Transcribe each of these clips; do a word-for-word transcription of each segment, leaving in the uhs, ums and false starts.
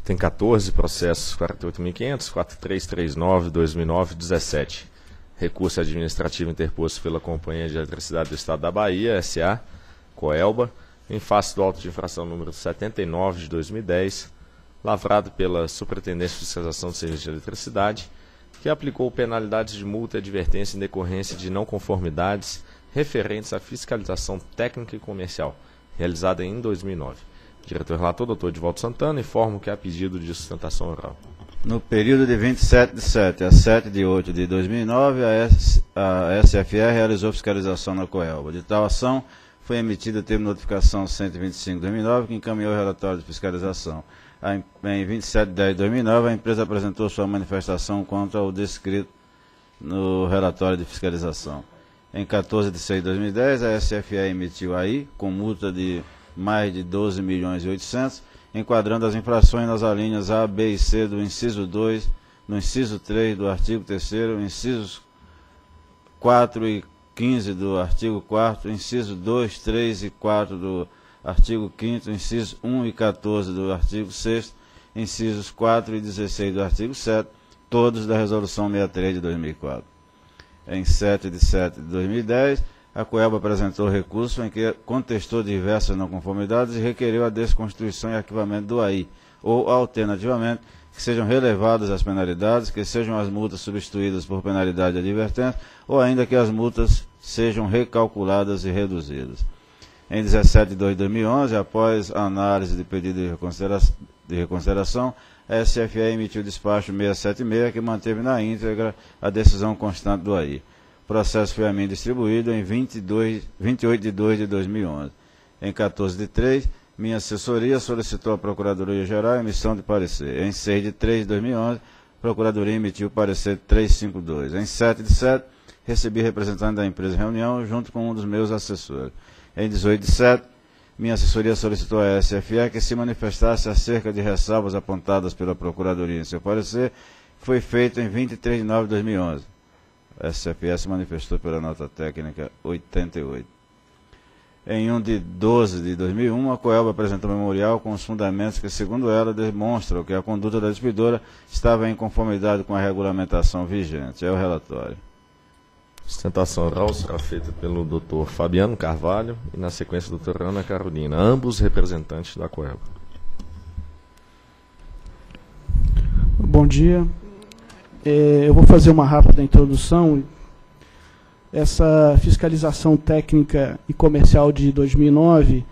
tem quatorze processos, quarenta e oito mil e quinhentos, quatro três três nove, dois mil e nove, dezessete. Recurso administrativo interposto pela Companhia de Eletricidade do Estado da Bahia, S A, Coelba, em face do auto de infração número setenta e nove de dois mil e dez, lavrado pela Superintendência de Fiscalização do Serviço de Eletricidade, que aplicou penalidades de multa e advertência em decorrência de não conformidades referentes à fiscalização técnica e comercial, realizada em dois mil e nove. Diretor relator, doutor Edivaldo Santana, informo que há pedido de sustentação oral. No período de vinte e sete de setembro a sete de oito de dois mil e nove, a, S, a S F E realizou fiscalização na Coelba. De tal ação, foi emitida o termo de notificação cento e vinte e cinco de dois mil e nove, que encaminhou o relatório de fiscalização. Em vinte e sete de dez de dois mil e nove, a empresa apresentou sua manifestação contra o descrito no relatório de fiscalização. Em quatorze de seis de dois mil e dez, a S F E emitiu aí, com multa de mais de doze milhões e oitocentos, enquadrando as infrações nas alíneas A, B e C do inciso dois, no inciso três do artigo terceiro, incisos quatro e quinze do artigo quarto, inciso dois, três e quatro do artigo quinto, incisos um e quatorze do artigo sexto, incisos quatro e dezesseis do artigo sete, todos da Resolução sessenta e três de dois mil e quatro. Em sete de setembro de dois mil e dez, a Coelba apresentou recurso em que contestou diversas não conformidades e requeriu a desconstituição e arquivamento do A I, ou, alternativamente, que sejam relevadas as penalidades, que sejam as multas substituídas por penalidade de advertência, ou ainda que as multas sejam recalculadas e reduzidas. Em dezessete de dois de dois mil e onze, após a análise de pedido de reconsideração, de reconsideração, a S F E emitiu o despacho seiscentos e setenta e seis, que manteve na íntegra a decisão constante do A I. O processo foi a mim distribuído em vinte e dois, vinte e oito de dois de dois mil e onze. Em quatorze de três, minha assessoria solicitou à Procuradoria-Geral a emissão de parecer. Em seis de três de dois mil e onze, a Procuradoria emitiu o parecer trezentos e cinquenta e dois. Em sete de sete, recebi representante da empresa em reunião, junto com um dos meus assessores. Em dezoito de setembro, minha assessoria solicitou à S F E que se manifestasse acerca de ressalvas apontadas pela Procuradoria em seu parecer, que foi feito em vinte e três de nove de dois mil e onze. A S F E se manifestou pela nota técnica oitenta e oito. Em um de doze de dois mil e um, a Coelba apresentou um memorial com os fundamentos que, segundo ela, demonstram que a conduta da distribuidora estava em conformidade com a regulamentação vigente. É o relatório. Sustentação oral será feita pelo doutor Fabiano Carvalho e, na sequência, a doutora Ana Carolina, ambos representantes da Coelba. Bom dia. É, eu vou fazer uma rápida introdução. Essa fiscalização técnica e comercial de dois mil e nove,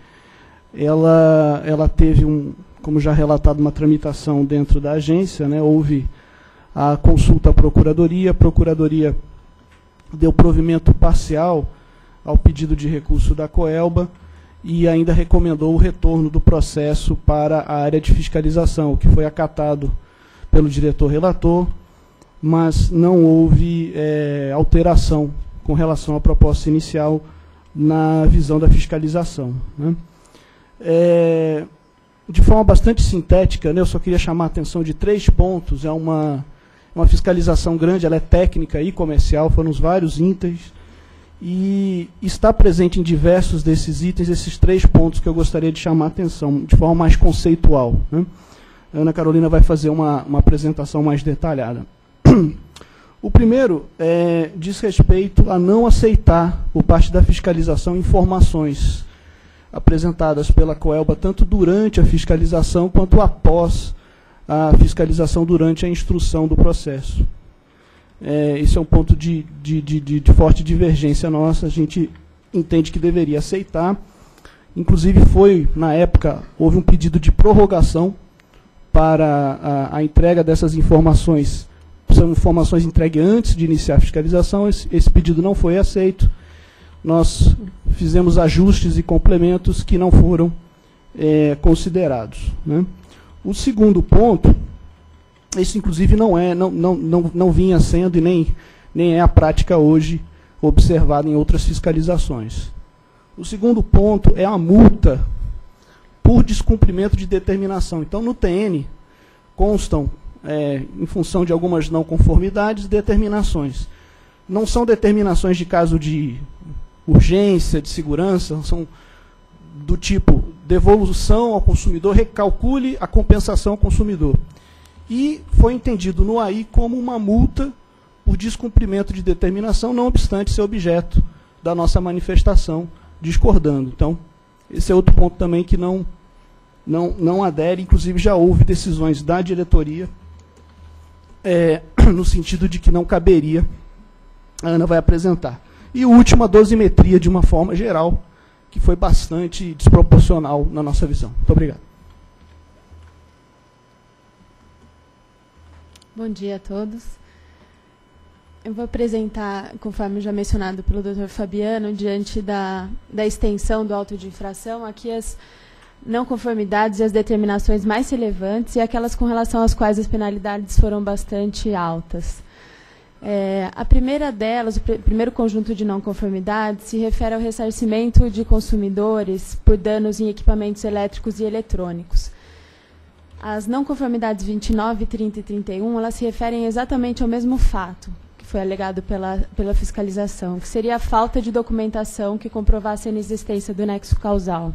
ela, ela teve, um, como já relatado, uma tramitação dentro da agência, né? Houve a consulta à Procuradoria, a Procuradoria deu provimento parcial ao pedido de recurso da Coelba e ainda recomendou o retorno do processo para a área de fiscalização, o que foi acatado pelo diretor relator, mas não houve é, alteração com relação à proposta inicial na visão da fiscalização, né? É, de forma bastante sintética, né, eu só queria chamar a atenção de três pontos. É uma, uma fiscalização grande, ela é técnica e comercial, foram os vários itens, e está presente em diversos desses itens esses três pontos que eu gostaria de chamar a atenção, de forma mais conceitual, né? A Ana Carolina vai fazer uma, uma apresentação mais detalhada. O primeiro é, diz respeito a não aceitar, por parte da fiscalização, informações apresentadas pela Coelba, tanto durante a fiscalização quanto após a fiscalização, durante a instrução do processo. É, esse é um ponto de, de, de, de forte divergência nossa, a gente entende que deveria aceitar. Inclusive, foi, na época, houve um pedido de prorrogação para a, a entrega dessas informações. São informações entregues antes de iniciar a fiscalização, esse, esse pedido não foi aceito. Nós fizemos ajustes e complementos que não foram é, considerados, né? O segundo ponto, esse inclusive não, é, não, não, não, não vinha sendo e nem, nem é a prática hoje observada em outras fiscalizações. O segundo ponto é a multa por descumprimento de determinação. Então, no T N, constam, É, em função de algumas não conformidades, determinações. Não são determinações de caso de urgência, de segurança, são do tipo devolução ao consumidor, recalcule a compensação ao consumidor. E foi entendido no A I como uma multa por descumprimento de determinação, não obstante ser objeto da nossa manifestação, discordando. Então, esse é outro ponto também que não, não, não adere, inclusive já houve decisões da diretoria, é, no sentido de que não caberia, a Ana vai apresentar. E o último, a dosimetria, de uma forma geral, que foi bastante desproporcional na nossa visão. Muito obrigado. Bom dia a todos. Eu vou apresentar, conforme já mencionado pelo doutor Fabiano, diante da, da extensão do auto de infração, aqui as não conformidades e as determinações mais relevantes e aquelas com relação às quais as penalidades foram bastante altas. É, a primeira delas, o pr primeiro conjunto de não conformidades, se refere ao ressarcimento de consumidores por danos em equipamentos elétricos e eletrônicos. As não conformidades vinte e nove, trinta e trinta e um, elas se referem exatamente ao mesmo fato que foi alegado pela, pela fiscalização, que seria a falta de documentação que comprovasse a inexistência do nexo causal.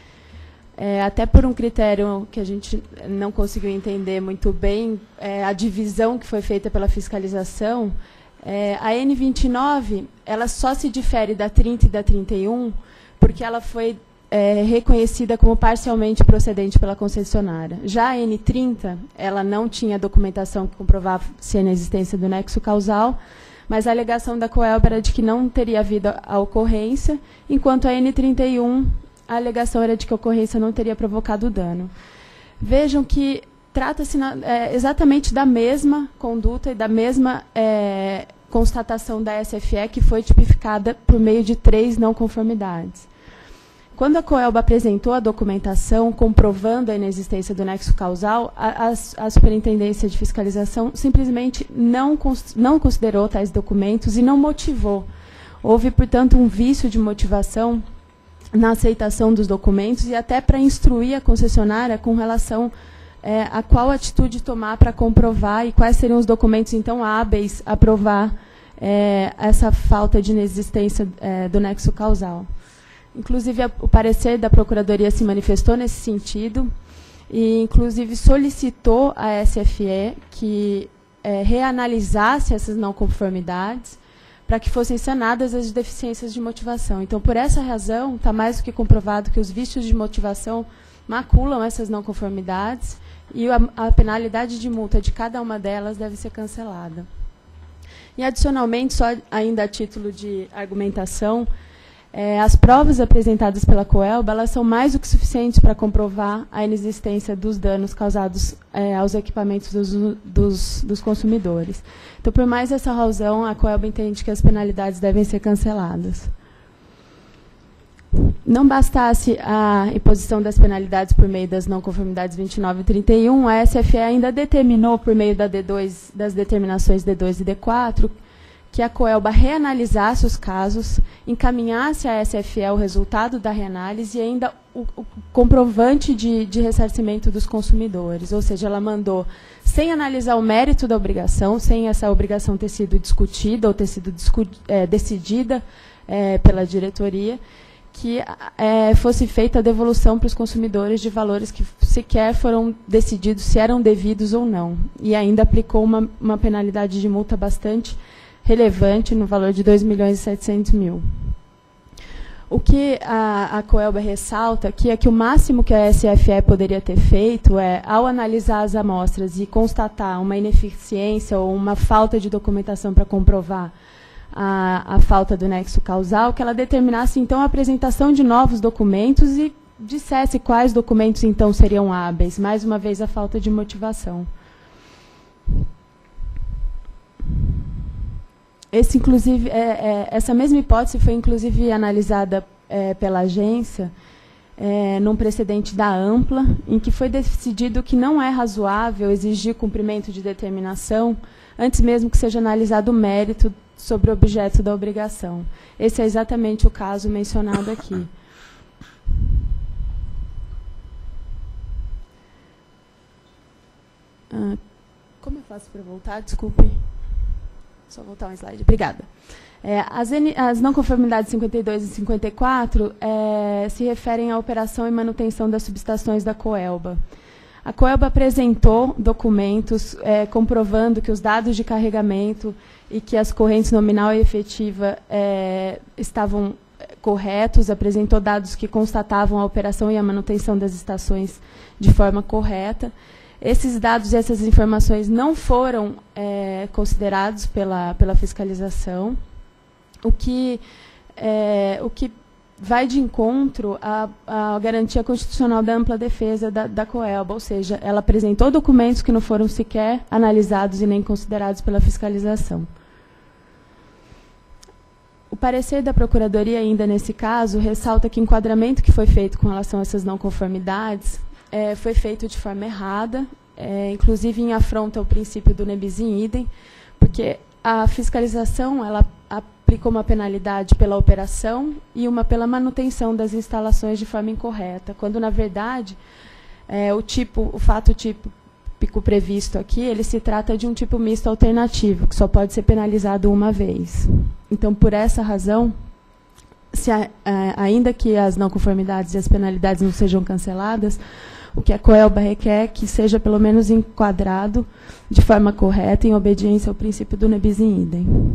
É, até por um critério que a gente não conseguiu entender muito bem, é, a divisão que foi feita pela fiscalização, é, a N vinte e nove, ela só se difere da trinta e da trinta e um, porque ela foi é, reconhecida como parcialmente procedente pela concessionária. Já a N trinta, ela não tinha documentação que comprovasse a inexistência do nexo causal, mas a alegação da Coelba era de que não teria havido a ocorrência, enquanto a N trinta e um, a alegação era de que a ocorrência não teria provocado dano. Vejam que trata-se é, exatamente da mesma conduta e da mesma é, constatação da S F E, que foi tipificada por meio de três não conformidades. Quando a Coelba apresentou a documentação comprovando a inexistência do nexo causal, a, a, a Superintendência de Fiscalização simplesmente não, não considerou tais documentos e não motivou. Houve, portanto, um vício de motivação na aceitação dos documentos e até para instruir a concessionária com relação é, a qual atitude tomar para comprovar e quais seriam os documentos, então, hábeis a provar é, essa falta de inexistência é, do nexo causal. Inclusive, a, o parecer da Procuradoria se manifestou nesse sentido e, inclusive, solicitou à S F E que é, reanalisasse essas não conformidades para que fossem sanadas as deficiências de motivação. Então, por essa razão, está mais do que comprovado que os vícios de motivação maculam essas não conformidades e a, a penalidade de multa de cada uma delas deve ser cancelada. E, adicionalmente, só ainda a título de argumentação, é, as provas apresentadas pela Coelba, elas são mais do que suficientes para comprovar a inexistência dos danos causados é, aos equipamentos dos, dos, dos consumidores. Então, por mais essa razão, a Coelba entende que as penalidades devem ser canceladas. Não bastasse a imposição das penalidades por meio das não conformidades vinte e nove e trinta e um, a S F E ainda determinou, por meio da D dois, das determinações D dois e D quatro, que a Coelba reanalisasse os casos, encaminhasse à S F E o resultado da reanálise e ainda o, o comprovante de, de ressarcimento dos consumidores. Ou seja, ela mandou, sem analisar o mérito da obrigação, sem essa obrigação ter sido discutida ou ter sido discu é, decidida é, pela diretoria, que é, fosse feita a devolução para os consumidores de valores que sequer foram decididos se eram devidos ou não. E ainda aplicou uma, uma penalidade de multa bastante relevante no valor de dois milhões e setecentos mil. O que a, a Coelba ressalta aqui é que o máximo que a S F E poderia ter feito é, ao analisar as amostras e constatar uma ineficiência ou uma falta de documentação para comprovar a, a falta do nexo causal, que ela determinasse, então, a apresentação de novos documentos e dissesse quais documentos, então, seriam hábeis. Mais uma vez, a falta de motivação. Esse, inclusive, é, é, essa mesma hipótese foi, inclusive, analisada é, pela agência é, num precedente da Ampla, em que foi decidido que não é razoável exigir cumprimento de determinação antes mesmo que seja analisado o mérito sobre o objeto da obrigação. Esse é exatamente o caso mencionado aqui. Ah, como eu faço para voltar? Desculpe. Só voltar um slide, obrigada. É, as, N, as não conformidades cinquenta e dois e cinquenta e quatro é, se referem à operação e manutenção das subestações da Coelba. A Coelba apresentou documentos é, comprovando que os dados de carregamento e que as correntes nominal e efetiva é, estavam corretos, apresentou dados que constatavam a operação e a manutenção das estações de forma correta. Esses dados e essas informações não foram é, considerados pela, pela fiscalização, o que, é, o que vai de encontro à, à garantia constitucional da ampla defesa da, da Coelba, ou seja, ela apresentou documentos que não foram sequer analisados e nem considerados pela fiscalização. O parecer da Procuradoria, ainda nesse caso, ressalta que o enquadramento que foi feito com relação a essas não conformidades é, foi feito de forma errada, é, inclusive em afronta ao princípio do nebis in idem, porque a fiscalização ela aplicou uma penalidade pela operação e uma pela manutenção das instalações de forma incorreta, quando, na verdade, é, o, tipo, o fato típico previsto aqui, ele se trata de um tipo misto alternativo, que só pode ser penalizado uma vez. Então, por essa razão, se a, a, ainda que as não conformidades e as penalidades não sejam canceladas, o que a Coelba requer é que seja pelo menos enquadrado de forma correta, em obediência ao princípio do nebis in idem.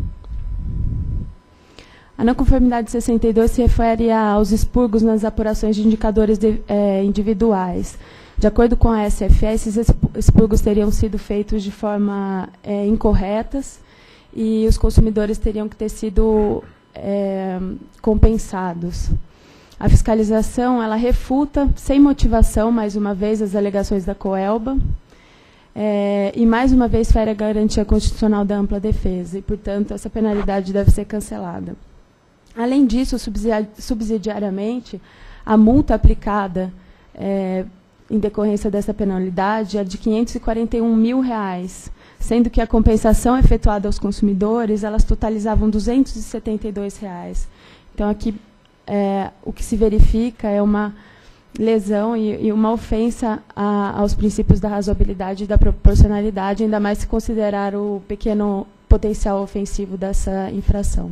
A não conformidade sessenta e dois se refere aos expurgos nas apurações de indicadores de, eh, individuais. De acordo com a S F E, esses expurgos teriam sido feitos de forma eh, incorretas e os consumidores teriam que ter sido eh, compensados. A fiscalização ela refuta, sem motivação, mais uma vez, as alegações da Coelba, é, e, mais uma vez, fere a garantia constitucional da ampla defesa, e, portanto, essa penalidade deve ser cancelada. Além disso, subsidiariamente, a multa aplicada é, em decorrência dessa penalidade é de quinhentos e quarenta e um mil reais, sendo que a compensação efetuada aos consumidores, elas totalizavam duzentos e setenta e dois reais. Então, aqui, É, o que se verifica é uma lesão e, e uma ofensa a, aos princípios da razoabilidade e da proporcionalidade, ainda mais se considerar o pequeno potencial ofensivo dessa infração.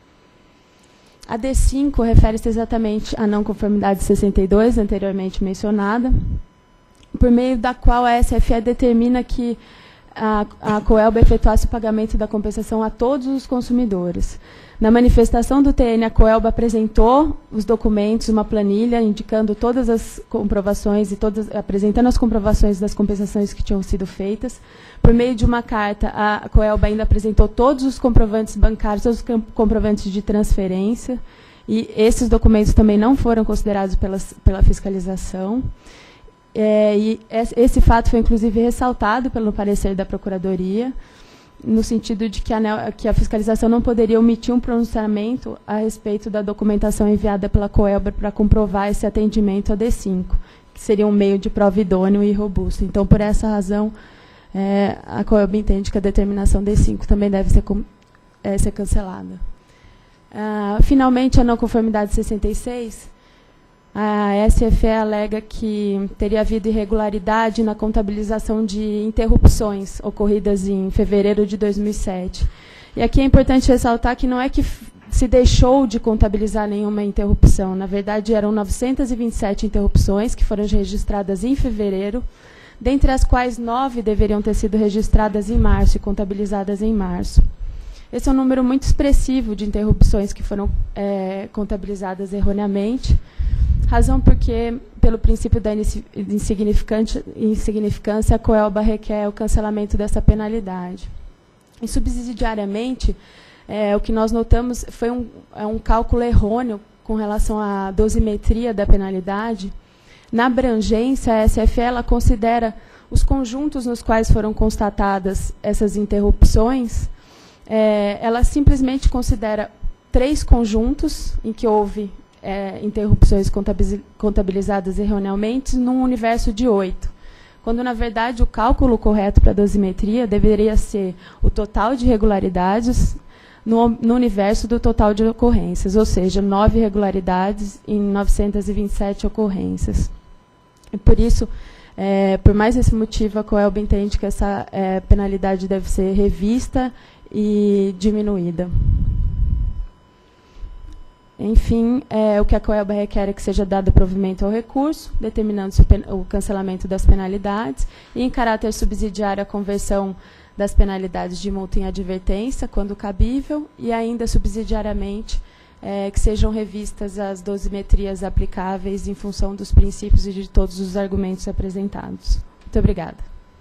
A D cinco refere-se exatamente à não conformidade sessenta e dois, anteriormente mencionada, por meio da qual a S F E determina que a, a Coelba efetuasse o pagamento da compensação a todos os consumidores. Na manifestação do T N, a Coelba apresentou os documentos, uma planilha, indicando todas as comprovações e todas, apresentando as comprovações das compensações que tinham sido feitas. Por meio de uma carta, a Coelba ainda apresentou todos os comprovantes bancários, todos os comprovantes de transferência, e esses documentos também não foram considerados pelas, pela fiscalização. É, e esse fato foi, inclusive, ressaltado pelo parecer da Procuradoria, no sentido de que a, que a fiscalização não poderia omitir um pronunciamento a respeito da documentação enviada pela Coelba para comprovar esse atendimento a D cinco, que seria um meio de prova idôneo e robusto. Então, por essa razão, é, a Coelba entende que a determinação D cinco também deve ser, é, ser cancelada. Ah, finalmente, a não conformidade sessenta e seis, a S F E alega que teria havido irregularidade na contabilização de interrupções ocorridas em fevereiro de dois mil e sete. E aqui é importante ressaltar que não é que se deixou de contabilizar nenhuma interrupção. Na verdade, eram novecentas e vinte e sete interrupções que foram registradas em fevereiro, dentre as quais nove deveriam ter sido registradas em março e contabilizadas em março. Esse é um número muito expressivo de interrupções que foram é, contabilizadas erroneamente, razão porque, pelo princípio da insignificância, a Coelba requer o cancelamento dessa penalidade. E, subsidiariamente, é, o que nós notamos foi um, é um cálculo errôneo com relação à dosimetria da penalidade. Na abrangência, a S F E ela considera os conjuntos nos quais foram constatadas essas interrupções, é, ela simplesmente considera três conjuntos em que houve É, interrupções contabilizadas erroneamente num universo de oito, quando, na verdade, o cálculo correto para a dosimetria deveria ser o total de irregularidades no, no universo do total de ocorrências, ou seja, nove irregularidades em novecentas e vinte e sete ocorrências. E, por isso, é, por mais esse motivo, a Coelba entende que essa é, penalidade deve ser revista e diminuída. Enfim, é, o que a Coelba requer é que seja dado provimento ao recurso, determinando-se o cancelamento das penalidades, e, em caráter subsidiário, a conversão das penalidades de multa em advertência, quando cabível, e ainda subsidiariamente é, que sejam revistas as dosimetrias aplicáveis em função dos princípios e de todos os argumentos apresentados. Muito obrigada.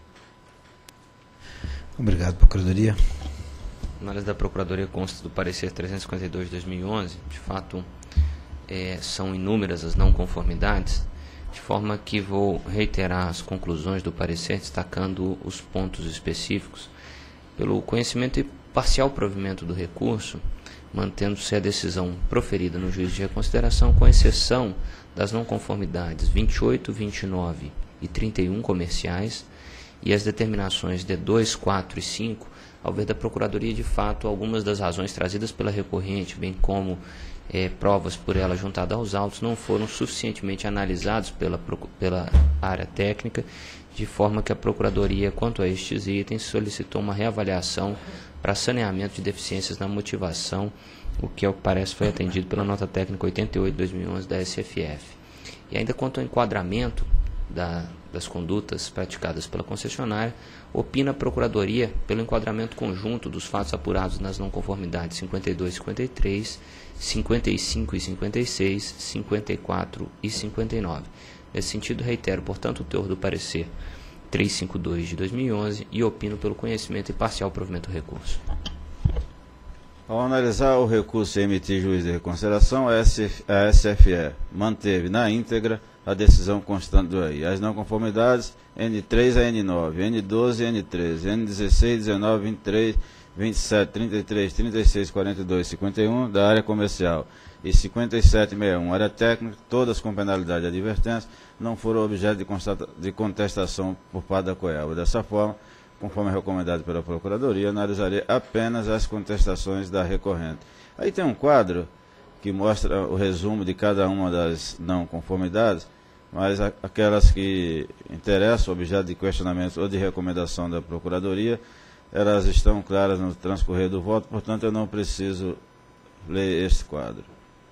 Obrigado, Procuradoria. A análise da Procuradoria consta do parecer trezentos e cinquenta e dois de dois mil e onze. De fato, é, são inúmeras as não conformidades, de forma que vou reiterar as conclusões do parecer, destacando os pontos específicos. Pelo conhecimento e parcial provimento do recurso, mantendo-se a decisão proferida no juízo de reconsideração, com exceção das não conformidades vinte e oito, vinte e nove e trinta e um comerciais, e as determinações D dois, quatro e cinco, ao ver da Procuradoria, de fato, algumas das razões trazidas pela recorrente, bem como eh, provas por ela juntadas aos autos, não foram suficientemente analisados pela, pela área técnica, de forma que a Procuradoria, quanto a estes itens, solicitou uma reavaliação para saneamento de deficiências na motivação, o que, ao que parece, foi atendido pela nota técnica oitenta e oito de dois mil e onze da S F F. E ainda quanto ao enquadramento da, das condutas praticadas pela concessionária, opina a Procuradoria pelo enquadramento conjunto dos fatos apurados nas não conformidades cinquenta e dois e cinquenta e três, cinquenta e cinco e cinquenta e seis, cinquenta e quatro e cinquenta e nove. Nesse sentido, reitero, portanto, o teor do parecer trezentos e cinquenta e dois de dois mil e onze e opino pelo conhecimento e parcial provimento do recurso. Ao analisar o recurso e emitir juízo de reconsideração, a S F E manteve na íntegra a decisão constante do A I. As não conformidades N três a N nove, N doze e N treze, N dezesseis, dezenove, vinte e três, vinte e sete, trinta e três, trinta e seis, quarenta e dois, cinquenta e um da área comercial e cinquenta e sete, sessenta e um área técnica, todas com penalidade de advertência, não foram objeto de, de contestação por parte da Coelba. Dessa forma, conforme recomendado pela Procuradoria, analisarei apenas as contestações da recorrente. Aí tem um quadro que mostra o resumo de cada uma das não conformidades, mas aquelas que interessam, objeto de questionamento ou de recomendação da Procuradoria, elas estão claras no transcorrer do voto, portanto eu não preciso ler este quadro.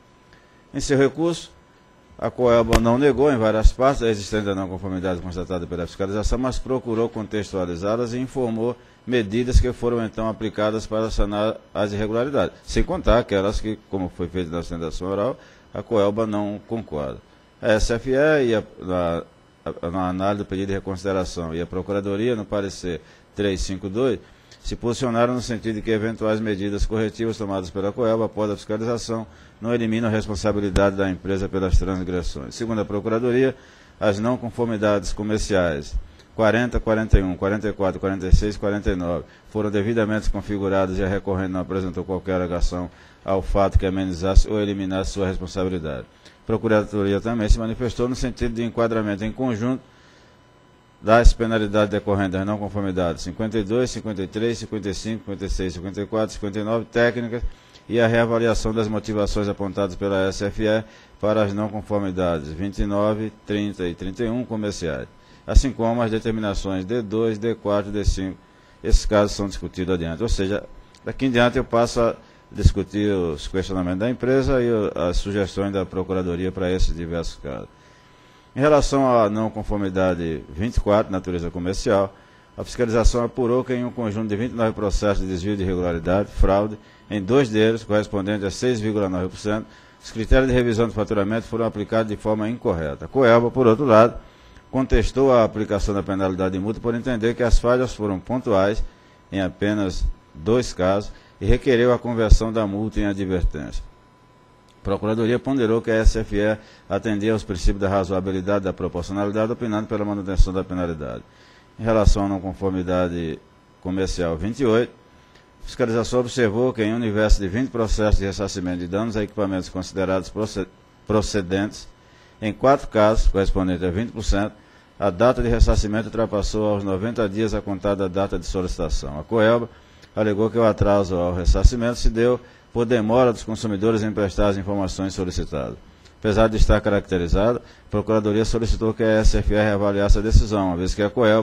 Em seu recurso, a Coelba não negou em várias partes a existência da não conformidade constatada pela fiscalização, mas procurou contextualizá-las e informou medidas que foram então aplicadas para sanar as irregularidades, sem contar aquelas que, como foi feito na sustentação oral, a Coelba não concorda. A S F E, e a, na, a, na análise do pedido de reconsideração, e a Procuradoria, no parecer trezentos e cinquenta e dois, se posicionaram no sentido de que eventuais medidas corretivas tomadas pela Coelba após a fiscalização não eliminam a responsabilidade da empresa pelas transgressões. Segundo a Procuradoria, as não conformidades comerciais quarenta, quarenta e um, quarenta e quatro, quarenta e seis e quarenta e nove foram devidamente configuradas e a recorrente não apresentou qualquer alegação ao fato que amenizasse ou eliminasse sua responsabilidade. A Procuradoria também se manifestou no sentido de enquadramento em conjunto das penalidades decorrentes das não conformidades cinquenta e dois, cinquenta e três, cinquenta e cinco, cinquenta e seis, cinquenta e quatro, cinquenta e nove técnicas e a reavaliação das motivações apontadas pela S F E para as não conformidades vinte e nove, trinta e trinta e um comerciais, assim como as determinações D dois, D quatro e D cinco. Esses casos são discutidos adiante. Ou seja, daqui em diante eu passo a discutir os questionamentos da empresa e as sugestões da Procuradoria para esses diversos casos. Em relação à não conformidade vinte e quatro, natureza comercial, a fiscalização apurou que em um conjunto de vinte e nove processos de desvio de irregularidade, fraude, em dois deles, correspondente a seis vírgula nove por cento, os critérios de revisão do faturamento foram aplicados de forma incorreta. A Coelba, por outro lado, contestou a aplicação da penalidade de multa por entender que as falhas foram pontuais em apenas dois casos e requereu a conversão da multa em advertência. A Procuradoria ponderou que a S F E atendia aos princípios da razoabilidade e da proporcionalidade, opinando pela manutenção da penalidade. Em relação à não conformidade comercial vinte e oito, a fiscalização observou que em um universo de vinte processos de ressarcimento de danos a equipamentos considerados procedentes, em quatro casos, correspondente a vinte por cento, a data de ressarcimento ultrapassou aos noventa dias a contar da data de solicitação. A Coelba alegou que o atraso ao ressarcimento se deu por demora dos consumidores em prestar as informações solicitadas. Apesar de estar caracterizada, a Procuradoria solicitou que a S F E reavaliasse a decisão, uma vez que a Coelba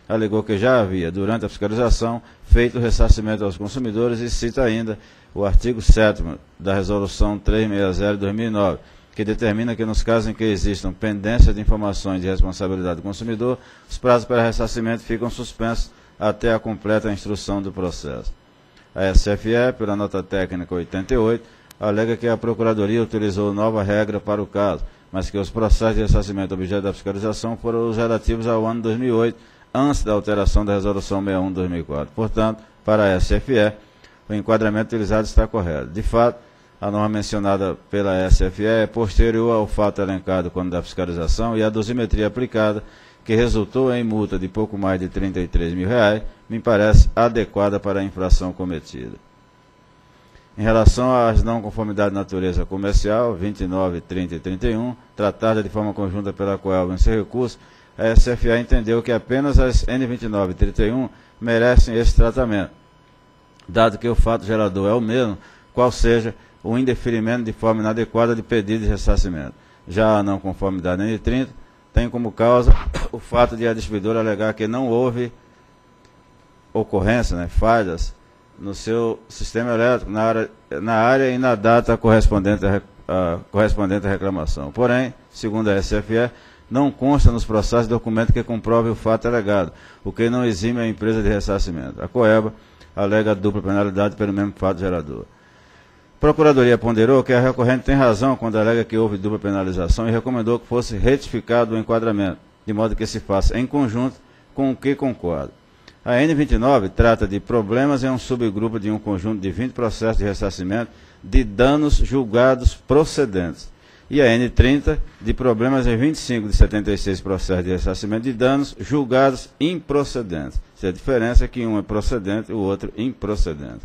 alegou que já havia, durante a fiscalização, feito ressarcimento aos consumidores e cita ainda o artigo sétimo da Resolução trezentos e sessenta de dois mil e nove, que determina que nos casos em que existam pendência de informações de responsabilidade do consumidor, os prazos para ressarcimento ficam suspensos até a completa instrução do processo. A S F E, pela nota técnica oitenta e oito, alega que a Procuradoria utilizou nova regra para o caso, mas que os processos de ressarcimento objeto da fiscalização foram os relativos ao ano dois mil e oito, antes da alteração da Resolução sessenta e um de dois mil e quatro. Portanto, para a S F E, o enquadramento utilizado está correto. De fato, a norma mencionada pela S F E é posterior ao fato elencado quando da fiscalização e a dosimetria aplicada, que resultou em multa de pouco mais de trinta e três mil reais, me parece adequada para a infração cometida. Em relação às não conformidades de natureza comercial, vinte e nove, trinta e trinta e um, tratada de forma conjunta pela Coelba em seu recurso, a S F A entendeu que apenas as N vinte e nove e trinta e um merecem esse tratamento, dado que o fato gerador é o mesmo, qual seja o indeferimento de forma inadequada de pedido de ressarcimento. Já a não conformidade N trinta tem como causa o fato de a distribuidora alegar que não houve ocorrência, né, falhas, no seu sistema elétrico, na área, na área e na data correspondente à, a, correspondente à reclamação. Porém, segundo a S F E, não consta nos processos documento que comprove o fato alegado, o que não exime a empresa de ressarcimento. A Coelba alega dupla penalidade pelo mesmo fato gerador. A Procuradoria ponderou que a recorrente tem razão quando alega que houve dupla penalização e recomendou que fosse retificado o enquadramento, de modo que se faça em conjunto com o que concorda. A N vinte e nove trata de problemas em um subgrupo de um conjunto de vinte processos de ressarcimento de danos julgados procedentes. E a N trinta de problemas em vinte e cinco de setenta e seis processos de ressarcimento de danos julgados improcedentes. A diferença é que um é procedente e o outro improcedente.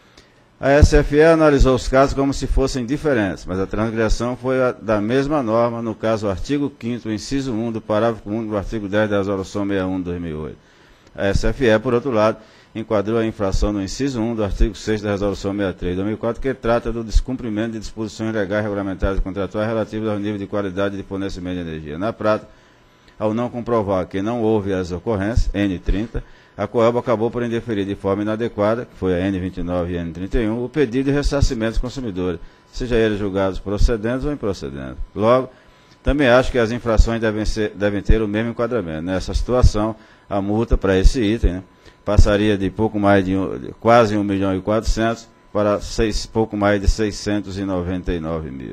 A S F E analisou os casos como se fossem diferentes, mas a transgressão foi a da mesma norma, no caso o artigo quinto, inciso um do parágrafo único do artigo dez da Resolução sessenta e um de dois mil e oito. A S F E, por outro lado, enquadrou a infração no inciso um do artigo seis da Resolução sessenta e três de dois mil e quatro, que trata do descumprimento de disposições legais, regulamentares e contratuais relativas ao nível de qualidade de fornecimento de energia. Na prática, ao não comprovar que não houve as ocorrências, N trinta, a Coelba acabou por indeferir de forma inadequada, que foi a N vinte e nove e N trinta e um, o pedido de ressarcimento dos consumidores, seja eles julgados procedentes ou improcedentes. Logo, também acho que as infrações devem, ser, devem ter o mesmo enquadramento. Nessa situação, a multa para esse item, né, passaria de pouco mais de, um, de quase um milhão e quatrocentos para seis, pouco mais de seiscentos e noventa e nove mil.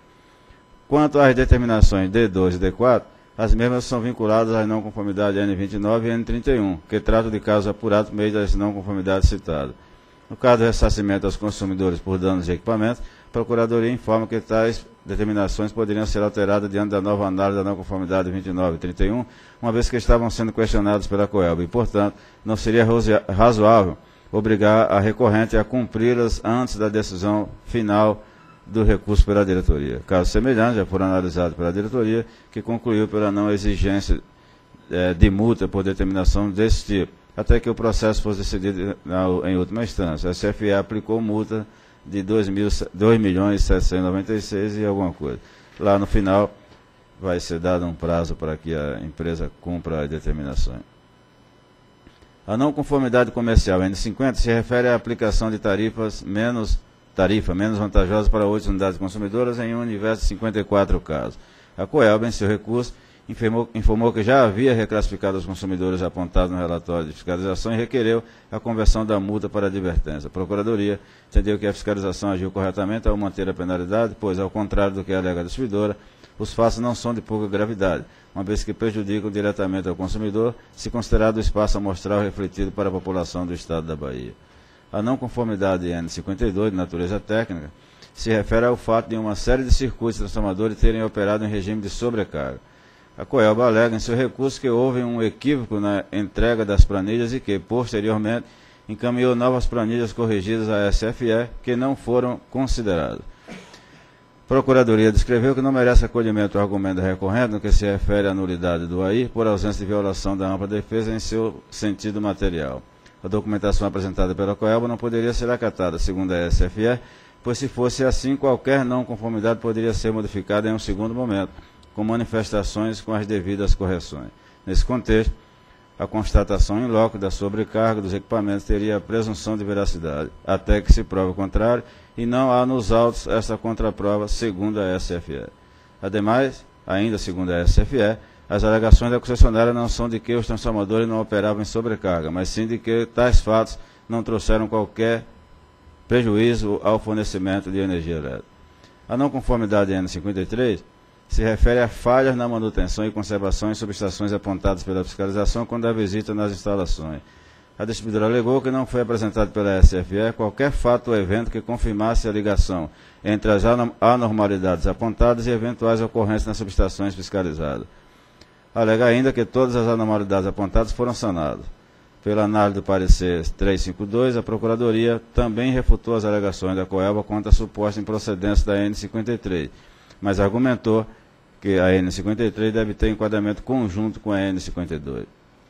Quanto às determinações D dois e D quatro, as mesmas são vinculadas à não conformidade N vinte e nove e N trinta e um, que tratam de casos apurados por meio das não conformidades citadas. No caso do ressarcimento aos consumidores por danos de equipamentos, a Procuradoria informa que tais determinações poderiam ser alteradas diante da nova análise da não conformidade vinte e nove e trinta e um, uma vez que estavam sendo questionados pela Coelba e, portanto, não seria razoável obrigar a recorrente a cumpri-las antes da decisão final do recurso pela diretoria. Caso semelhante já foram analisados pela diretoria, que concluiu pela não exigência eh, de multa por determinação desse tipo, até que o processo fosse decidido na, em última instância. A S F E aplicou multa de dois milhões setecentos e noventa e seis e alguma coisa. Lá no final vai ser dado um prazo para que a empresa cumpra as determinações. A não conformidade comercial N cinquenta se refere à aplicação de tarifas menos tarifa menos vantajosa para oito unidades consumidoras em um universo de cinquenta e quatro casos. A Coelba, em seu recurso, informou, informou que já havia reclassificado os consumidores apontados no relatório de fiscalização e requereu a conversão da multa para advertência. A Procuradoria entendeu que a fiscalização agiu corretamente ao manter a penalidade, pois, ao contrário do que alega a distribuidora, os fatos não são de pouca gravidade, uma vez que prejudicam diretamente ao consumidor, se considerado o espaço amostral refletido para a população do Estado da Bahia. A não conformidade N cinquenta e dois, de natureza técnica, se refere ao fato de uma série de circuitos transformadores terem operado em regime de sobrecarga. A Coelba alega em seu recurso que houve um equívoco na entrega das planilhas e que, posteriormente, encaminhou novas planilhas corrigidas à S F E que não foram consideradas. A Procuradoria descreveu que não merece acolhimento o argumento recorrente no que se refere à nulidade do A I por ausência de violação da ampla defesa em seu sentido material. A documentação apresentada pela Coelba não poderia ser acatada, segundo a S F E, pois se fosse assim, qualquer não conformidade poderia ser modificada em um segundo momento, com manifestações com as devidas correções. Nesse contexto, a constatação em loco da sobrecarga dos equipamentos teria a presunção de veracidade, até que se prove o contrário, e não há nos autos essa contraprova, segundo a S F E. Ademais, ainda segundo a S F E, as alegações da concessionária não são de que os transformadores não operavam em sobrecarga, mas sim de que tais fatos não trouxeram qualquer prejuízo ao fornecimento de energia elétrica. A não conformidade N cinquenta e três se refere a falhas na manutenção e conservação em subestações apontadas pela fiscalização quando há visita nas instalações. A distribuidora alegou que não foi apresentado pela S F E qualquer fato ou evento que confirmasse a ligação entre as anormalidades apontadas e eventuais ocorrências nas subestações fiscalizadas. Alega ainda que todas as anormalidades apontadas foram sanadas. Pela análise do parecer trezentos e cinquenta e dois, a Procuradoria também refutou as alegações da Coelba quanto à suposta improcedência da N cinquenta e três, mas argumentou que a N cinquenta e três deve ter enquadramento conjunto com a N cinquenta e dois.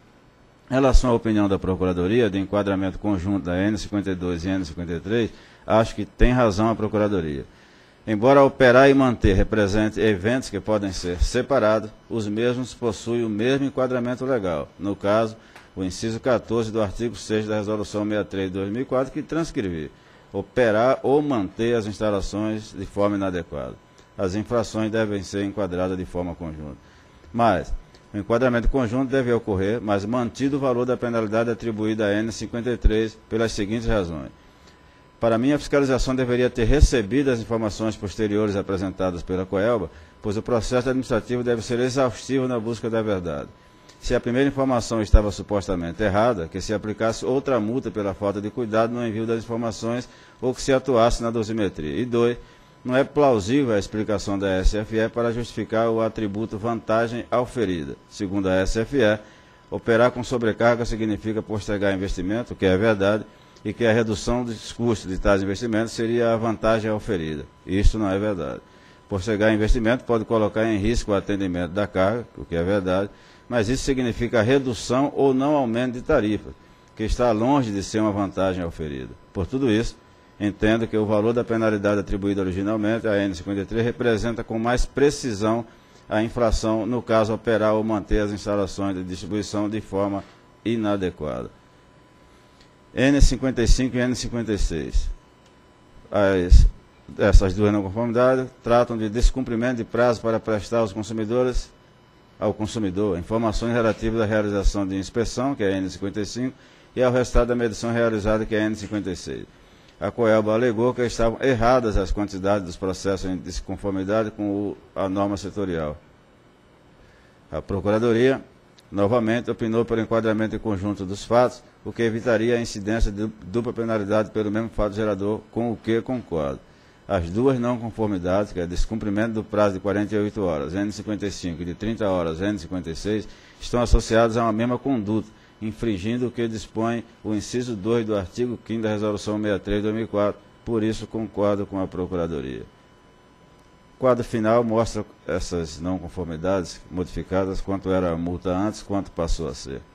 Em relação à opinião da Procuradoria de enquadramento conjunto da N cinquenta e dois e N cinquenta e três, acho que tem razão a Procuradoria. Embora operar e manter represente eventos que podem ser separados, os mesmos possuem o mesmo enquadramento legal. No caso, o inciso quatorze do artigo seis da Resolução sessenta e três de dois mil e quatro, que transcrevia operar ou manter as instalações de forma inadequada. As infrações devem ser enquadradas de forma conjunta. Mas, o enquadramento conjunto deve ocorrer, mas mantido o valor da penalidade atribuída à N cinquenta e três pelas seguintes razões. Para mim, a fiscalização deveria ter recebido as informações posteriores apresentadas pela Coelba, pois o processo administrativo deve ser exaustivo na busca da verdade. Se a primeira informação estava supostamente errada, que se aplicasse outra multa pela falta de cuidado no envio das informações ou que se atuasse na dosimetria. E dois, não é plausível a explicação da S F E para justificar o atributo vantagem auferida. Segundo a S F E, operar com sobrecarga significa postergar investimento, o que é verdade, e que a redução dos custos de tais investimentos seria a vantagem auferida. Isso não é verdade. Postergar investimento pode colocar em risco o atendimento da carga, o que é verdade, mas isso significa redução ou não aumento de tarifa, que está longe de ser uma vantagem auferida. Por tudo isso, entendo que o valor da penalidade atribuída originalmente à N cinquenta e três representa com mais precisão a infração no caso operar ou manter as instalações de distribuição de forma inadequada. N cinquenta e cinco e N cinquenta e seis. As, essas duas não conformidades tratam de descumprimento de prazo para prestar aos consumidores, ao consumidor informações relativas à realização de inspeção, que é a N cinquenta e cinco, e ao resultado da medição realizada, que é a N cinquenta e seis. A Coelba alegou que estavam erradas as quantidades dos processos em desconformidade com o, a norma setorial. A Procuradoria, novamente, opinou pelo enquadramento em conjunto dos fatos, o que evitaria a incidência de dupla penalidade pelo mesmo fato gerador, com o que concordo. As duas não conformidades, que é descumprimento do prazo de quarenta e oito horas, N cinquenta e cinco, e de trinta horas, N cinquenta e seis, estão associadas a uma mesma conduta, infringindo o que dispõe o inciso dois do artigo quinto da Resolução sessenta e três de dois mil e quatro, por isso concordo com a Procuradoria. O quadro final mostra essas não conformidades modificadas, quanto era a multa antes, quanto passou a ser.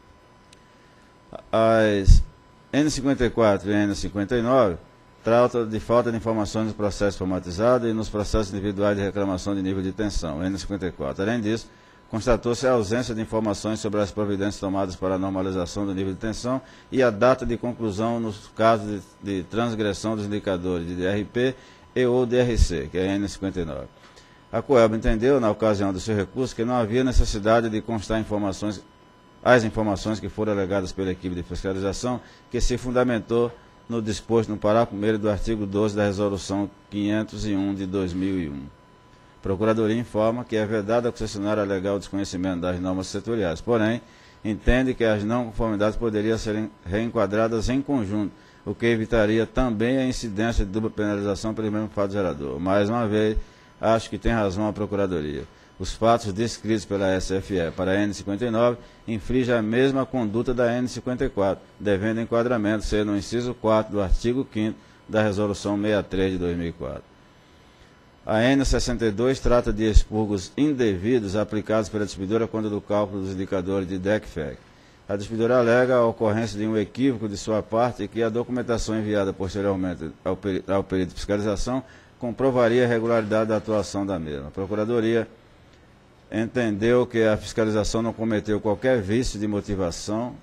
As N cinquenta e quatro e N cinquenta e nove tratam de falta de informações no processo formatizado e nos processos individuais de reclamação de nível de tensão, N cinquenta e quatro. Além disso, constatou-se a ausência de informações sobre as providências tomadas para a normalização do nível de tensão e a data de conclusão nos casos de, de transgressão dos indicadores de D R P e ou D R C, que é a N cinquenta e nove. A Coelba entendeu, na ocasião do seu recurso, que não havia necessidade de constar informações, as informações que foram alegadas pela equipe de fiscalização, que se fundamentou no disposto no parágrafo primeiro do artigo doze da Resolução quinhentos e um de dois mil e um. A Procuradoria informa que é vedado a concessionária alegar o desconhecimento das normas setoriais, porém, entende que as não conformidades poderiam ser reenquadradas em conjunto, o que evitaria também a incidência de dupla penalização pelo mesmo fato gerador. Mais uma vez, acho que tem razão a Procuradoria. Os fatos descritos pela S F E para a N cinquenta e nove infringem a mesma conduta da N cinquenta e quatro, devendo enquadramento ser no inciso quatro do artigo quinto da Resolução sessenta e três de dois mil e quatro. A N sessenta e dois trata de expurgos indevidos aplicados pela distribuidora quando do cálculo dos indicadores de D E C F E C. A distribuidora alega a ocorrência de um equívoco de sua parte e que a documentação enviada posteriormente ao, peri ao período de fiscalização comprovaria a regularidade da atuação da mesma. A Procuradoria entendeu que a fiscalização não cometeu qualquer vício de motivação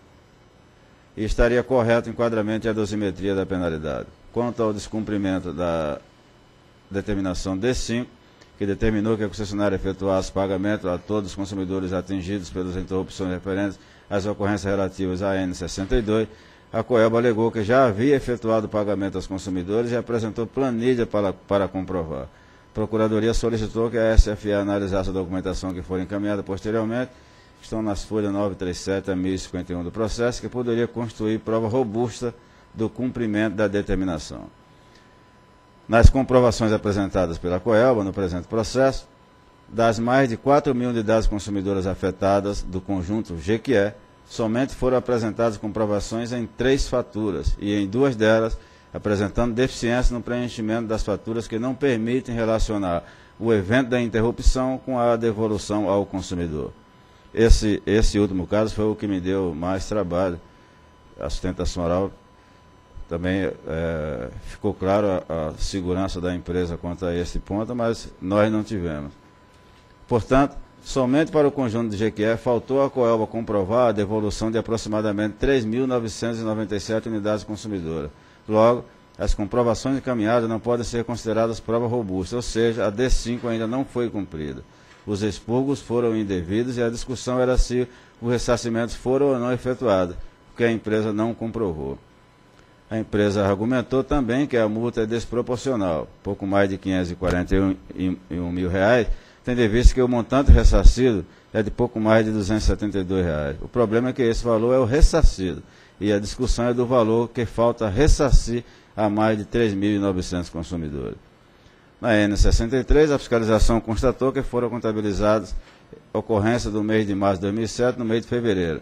e estaria correto o enquadramento e a dosimetria da penalidade. Quanto ao descumprimento da determinação D cinco, que determinou que a concessionária efetuasse pagamento a todos os consumidores atingidos pelas interrupções referentes às ocorrências relativas à A N sessenta e dois, a Coelba alegou que já havia efetuado o pagamento aos consumidores e apresentou planilha para, para comprovar. A Procuradoria solicitou que a S F E analisasse a documentação que for encaminhada posteriormente, estão nas folhas novecentos e trinta e sete a mil e cinquenta e um do processo, que poderia constituir prova robusta do cumprimento da determinação. Nas comprovações apresentadas pela Coelba no presente processo, das mais de quatro mil unidades consumidoras afetadas do conjunto G Q E, somente foram apresentadas comprovações em três faturas e em duas delas apresentando deficiência no preenchimento das faturas que não permitem relacionar o evento da interrupção com a devolução ao consumidor. Esse, esse último caso foi o que me deu mais trabalho. A sustentação oral também é, ficou claro a, a segurança da empresa quanto a esse ponto, mas nós não tivemos. Portanto, somente para o conjunto de G Q E faltou a Coelba comprovar a devolução de aproximadamente três mil novecentas e noventa e sete unidades consumidoras. Logo, as comprovações encaminhadas não podem ser consideradas prova robusta, ou seja, a D cinco ainda não foi cumprida. Os expurgos foram indevidos e a discussão era se os ressarcimentos foram ou não efetuados, porque a empresa não comprovou. A empresa argumentou também que a multa é desproporcional, pouco mais de quinhentos e quarenta e um mil reais, tendo em vista que o montante ressarcido é de pouco mais de duzentos e setenta e dois reais. O problema é que esse valor é o ressarcido, e a discussão é do valor que falta ressarcir a mais de três mil e novecentos consumidores. Na N sessenta e três, a fiscalização constatou que foram contabilizadas ocorrências do mês de março de dois mil e sete no mês de fevereiro.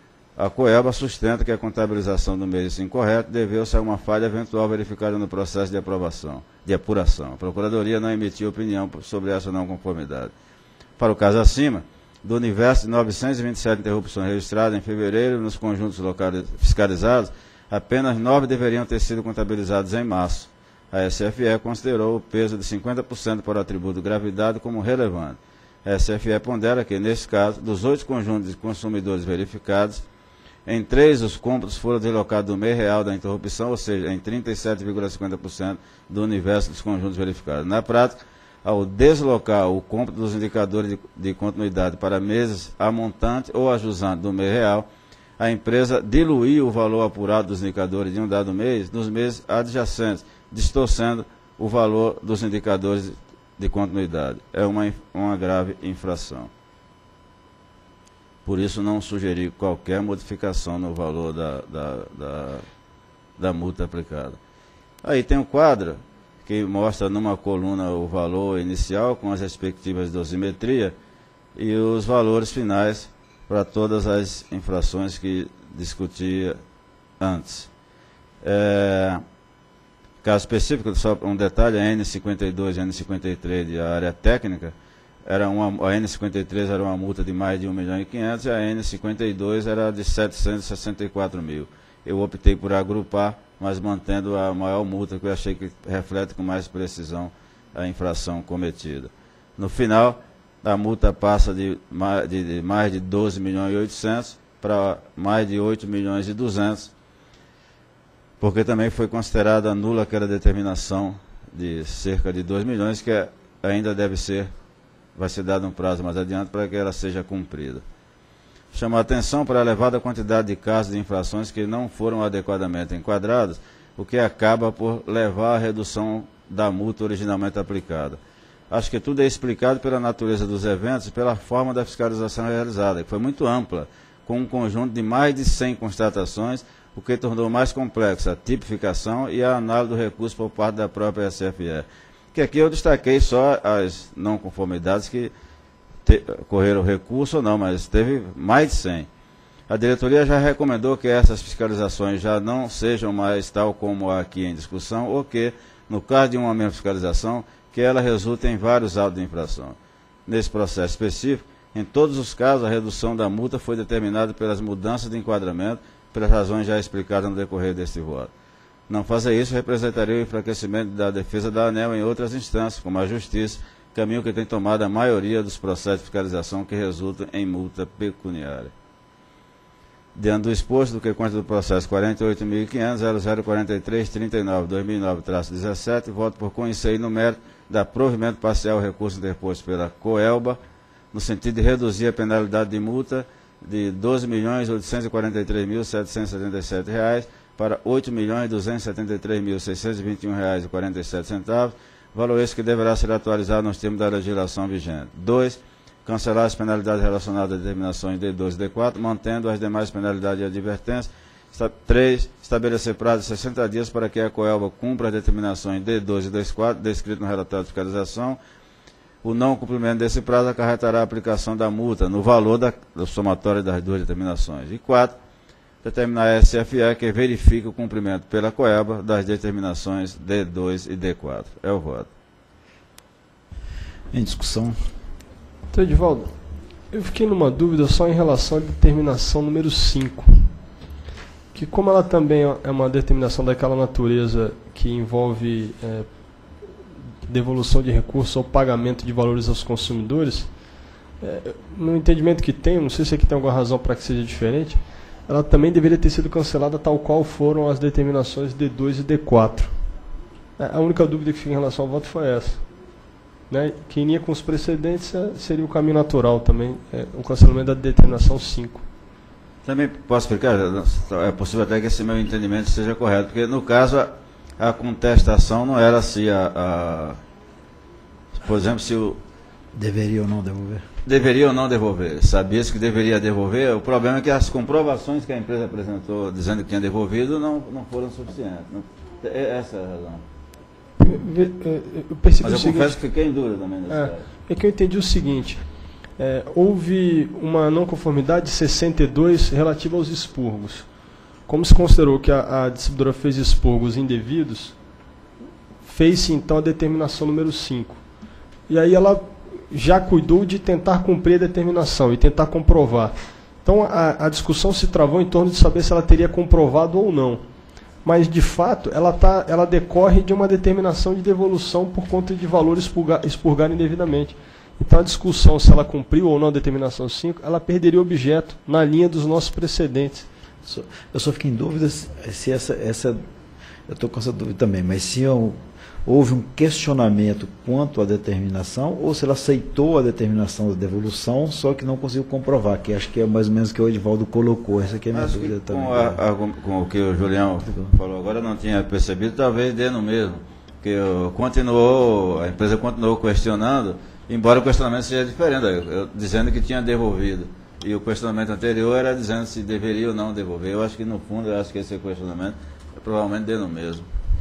A Coelba sustenta que a contabilização do mês incorreta deveu-se a uma falha eventual verificada no processo de aprovação, de apuração. A Procuradoria não emitiu opinião sobre essa não conformidade. Para o caso acima, do universo de novecentas e vinte e sete interrupções registradas em fevereiro nos conjuntos locais fiscalizados, apenas nove deveriam ter sido contabilizados em março. A S F E considerou o peso de cinquenta por cento por atributo gravidade como relevante. A S F E pondera que, nesse caso, dos oito conjuntos de consumidores verificados, em três os cômputos foram deslocados do mês real da interrupção, ou seja, em trinta e sete vírgula cinquenta por cento do universo dos conjuntos verificados. Na prática, ao deslocar o cômputo dos indicadores de, de continuidade para meses a montante ou a jusante do mês real, a empresa diluiu o valor apurado dos indicadores de um dado mês nos meses adjacentes, distorcendo o valor dos indicadores de continuidade. É uma, uma grave infração. Por isso, não sugeri qualquer modificação no valor da, da, da, da multa aplicada. Aí tem um quadro que mostra numa coluna o valor inicial com as respectivas dosimetria e os valores finais para todas as infrações que discutia antes. É, caso específico, só um detalhe, a N cinquenta e dois e a N cinquenta e três de área técnica, era uma, a N cinquenta e três era uma multa de mais de um milhão e quinhentos e a N cinquenta e dois era de setecentos e sessenta e quatro mil. Eu optei por agrupar, mas mantendo a maior multa, que eu achei que reflete com mais precisão a infração cometida. No final, a multa passa de mais de, de, mais de doze milhões e oitocentos para mais de oito milhões e duzentos, porque também foi considerada nula aquela determinação de cerca de dois milhões, que é, ainda deve ser, vai ser dado um prazo mais adiante para que ela seja cumprida. Chama a atenção para a elevada quantidade de casos de infrações que não foram adequadamente enquadrados, o que acaba por levar à redução da multa originalmente aplicada. Acho que tudo é explicado pela natureza dos eventos e pela forma da fiscalização realizada, que foi muito ampla, com um conjunto de mais de cem constatações, o que tornou mais complexa a tipificação e a análise do recurso por parte da própria S F E. Que aqui eu destaquei só as não conformidades que te, correram recurso ou não, mas teve mais de cem. A diretoria já recomendou que essas fiscalizações já não sejam mais tal como aqui em discussão, ou que, no caso de uma mesma fiscalização, que ela resulte em vários autos de infração. Nesse processo específico, em todos os casos, a redução da multa foi determinada pelas mudanças de enquadramento, pelas razões já explicadas no decorrer deste voto. Não fazer isso representaria o enfraquecimento da defesa da ANEEL em outras instâncias, como a Justiça, caminho que tem tomado a maioria dos processos de fiscalização que resultam em multa pecuniária. Diante do exposto, do que consta do processo quarenta e oito mil quinhentos ponto zero zero quatro três trinta e nove barra dois mil e nove traço dezessete, voto por conhecer no mérito da provimento parcial ao recurso interposto pela Coelba, no sentido de reduzir a penalidade de multa de doze milhões oitocentos e quarenta e três mil setecentos e setenta e sete reais para oito milhões duzentos e setenta e três mil seiscentos e vinte e um reais e quarenta e sete centavos, valor esse que deverá ser atualizado nos termos da legislação vigente. dois. Cancelar as penalidades relacionadas a determinações D dois e D quatro, mantendo as demais penalidades e advertências. três. Estabelecer prazo de sessenta dias para que a Coelba cumpra as determinações D dois e D quatro, descritas no relatório de fiscalização. O não cumprimento desse prazo acarretará a aplicação da multa no valor da, do somatório das duas determinações. E quatro. Determinar a S F E que verifique o cumprimento pela Coelba das determinações D dois e D quatro. É o voto. Em discussão. Então, Edivaldo, eu fiquei numa dúvida só em relação à determinação número cinco, que como ela também é uma determinação daquela natureza que envolve é, devolução de recursos ou pagamento de valores aos consumidores, é, no entendimento que tenho, não sei se aqui tem alguma razão para que seja diferente, ela também deveria ter sido cancelada tal qual foram as determinações D dois e D quatro. A única dúvida que fica em relação ao voto foi essa. Né? Quem ia com os precedentes é, seria o caminho natural também, é, o cancelamento da determinação cinco. Também posso explicar? É possível até que esse meu entendimento seja correto, porque no caso a, a contestação não era se a, a... Por exemplo, se o... Deveria ou não devolver? Deveria ou não devolver. Sabia-se que deveria devolver, o problema é que as comprovações que a empresa apresentou dizendo que tinha devolvido não, não foram suficientes. Não, essa é a razão. Eu percebi Mas eu o seguinte, confesso que fiquei em dúvida também nesse é, caso. é que eu entendi o seguinte, é, houve uma não conformidade de sessenta e dois relativa aos expurgos. Como se considerou que a, a distribuidora fez expurgos indevidos, fez-se então a determinação número cinco. E aí ela já cuidou de tentar cumprir a determinação e tentar comprovar. Então a, a discussão se travou em torno de saber se ela teria comprovado ou não. Mas, de fato, ela, tá, ela decorre de uma determinação de devolução por conta de valor expurgar, expurgado indevidamente. Então, a discussão se ela cumpriu ou não a determinação cinco, ela perderia objeto na linha dos nossos precedentes. Eu só fiquei em dúvida se essa... essa eu estou com essa dúvida também, mas se eu, houve um questionamento quanto à determinação, ou se ela aceitou a determinação da devolução, só que não conseguiu comprovar, que acho que é mais ou menos o que o Edivaldo colocou. Essa aqui é a minha Acho dúvida que também. Com, a, a, com o que o Julião falou agora, eu não tinha percebido, talvez dê no mesmo. Porque continuou, a empresa continuou questionando, embora o questionamento seja diferente, eu, dizendo que tinha devolvido. E o questionamento anterior era dizendo se deveria ou não devolver. Eu acho que, no fundo, eu acho que esse questionamento provavelmente dê no mesmo.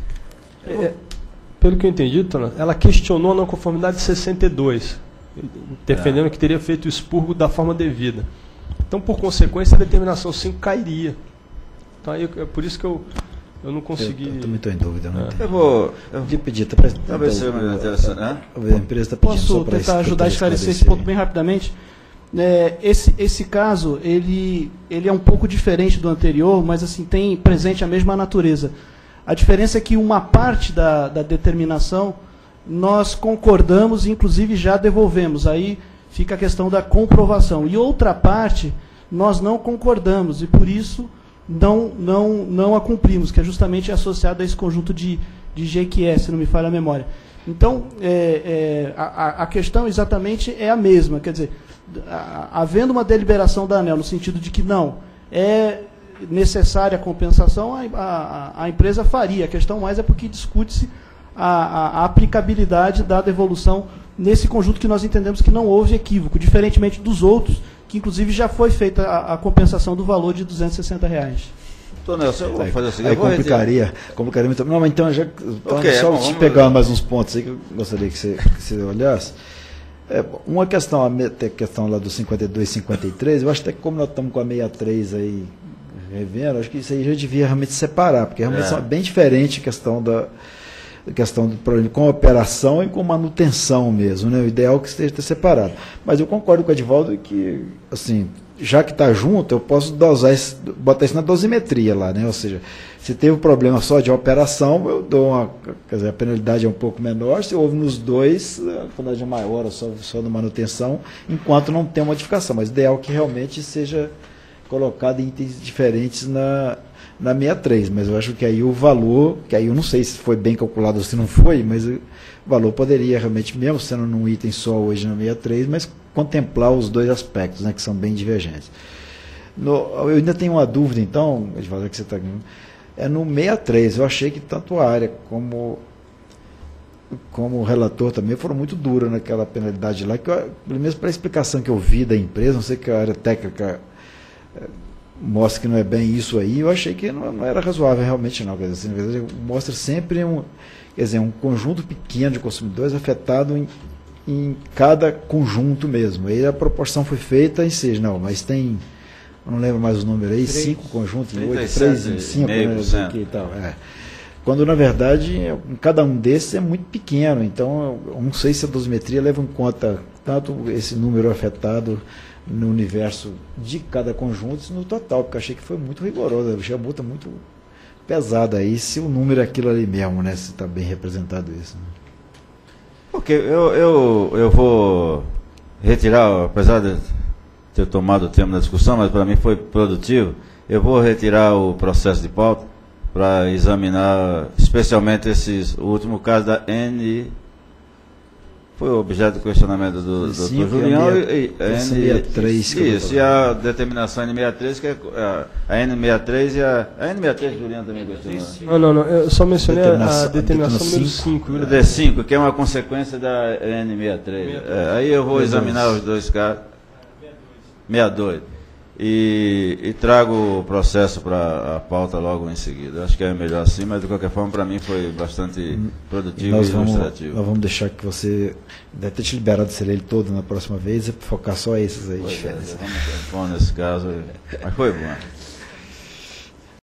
É, pelo que eu entendi, Tona, ela questionou a não conformidade de sessenta e dois, defendendo é. que teria feito o expurgo da forma devida. Então, por consequência, a determinação cinco cairia. Então, aí, é por isso que eu, eu não consegui... Eu, eu também estou em dúvida. Não é. Eu vou... Eu vou pedir, tá, talvez seja mais interessante, né? A empresa está pedindo Posso só tentar ajudar a esclarecer esse ponto bem rapidamente? É, esse, esse caso, ele, ele é um pouco diferente do anterior, mas assim tem presente a mesma natureza. A diferença é que uma parte da, da determinação nós concordamos e inclusive já devolvemos. Aí fica a questão da comprovação. E outra parte nós não concordamos e por isso não, não, não a cumprimos, que é justamente associado a esse conjunto de, de G Q S, se não me falha a memória. Então, é, é, a, a questão exatamente é a mesma, quer dizer, havendo uma deliberação da ANEEL no sentido de que não é necessária a compensação, a, a, a empresa faria. A questão mais é porque discute-se a, a, a aplicabilidade da devolução nesse conjunto que nós entendemos que não houve equívoco, diferentemente dos outros, que inclusive já foi feita a, a compensação do valor de duzentos e sessenta reais. Então, Nelson, eu vou fazer o seguinte. Aí complicaria, complicaria muito. Não, mas então, já, então okay, só é bom, pegar mais uns pontos aí que eu gostaria que você, que você olhasse. É, uma questão, a questão lá do cinquenta e dois, cinquenta e três, eu acho até que como nós estamos com a sessenta e três aí revendo, acho que isso aí já devia realmente separar, porque realmente é. é bem diferente a questão da a questão do problema com operação e com manutenção mesmo, né? O ideal é que esteja separado. Mas eu concordo com o Edivaldo que, assim, já que está junto, eu posso dosar esse, botar isso na dosimetria lá, né? Ou seja, se teve um problema só de operação, eu dou uma, quer dizer, a penalidade é um pouco menor, se houve nos dois, a penalidade é maior, só, só na manutenção, enquanto não tem modificação. Mas o ideal é que realmente seja colocado em itens diferentes na, na sessenta e três, mas eu acho que aí o valor, que aí eu não sei se foi bem calculado ou se não foi, mas o valor poderia realmente, mesmo sendo num item só hoje na sessenta e três, mas contemplar os dois aspectos, né, que são bem divergentes. No, eu ainda tenho uma dúvida, então, Edvaldo, que você está aqui, é no sessenta e três, eu achei que tanto a área como, como o relator também foram muito duros naquela penalidade lá, que eu, pelo menos para a explicação que eu vi da empresa, não sei que a área técnica mostra que não é bem isso aí, eu achei que não, não era razoável realmente não, quer dizer, assim, na verdade, mostra sempre um, quer dizer, um conjunto pequeno de consumidores afetado em, em cada conjunto mesmo, aí a proporção foi feita em seja, não, mas tem, eu não lembro mais o número aí, três, cinco conjuntos em oito, três em cinco, né, aqui e tal, é. Quando na verdade cada um desses é muito pequeno, então eu não sei se a dosimetria leva em conta tanto esse número afetado no universo de cada conjunto no total, porque eu achei que foi muito rigoroso, eu achei a multa muito pesada aí, se o número é aquilo ali mesmo, né, se está bem representado isso. Né? Porque eu, eu, eu vou retirar, apesar de ter tomado o tempo da discussão, mas para mim foi produtivo, eu vou retirar o processo de pauta para examinar especialmente esses, o último caso da N, foi o objeto do questionamento do doutor Julião, e a N sessenta e três. Isso, e a determinação N sessenta e três, que é a N sessenta e três e a, a N sessenta e três, Julião também questionou. Não, não, não, eu só mencionei a determinação número cinco. O D cinco, que é uma consequência da N sessenta e três. É, aí eu vou examinar os dois casos. sessenta e dois. E, e trago o processo para a pauta logo em seguida. Acho que é melhor assim, mas de qualquer forma, para mim foi bastante produtivo e, e ilustrativo. Vamos, nós vamos deixar que você deve ter te liberado de ser ele todo na próxima vez e focar só esses aí. Pois é, vamos nesse caso, mas foi bom.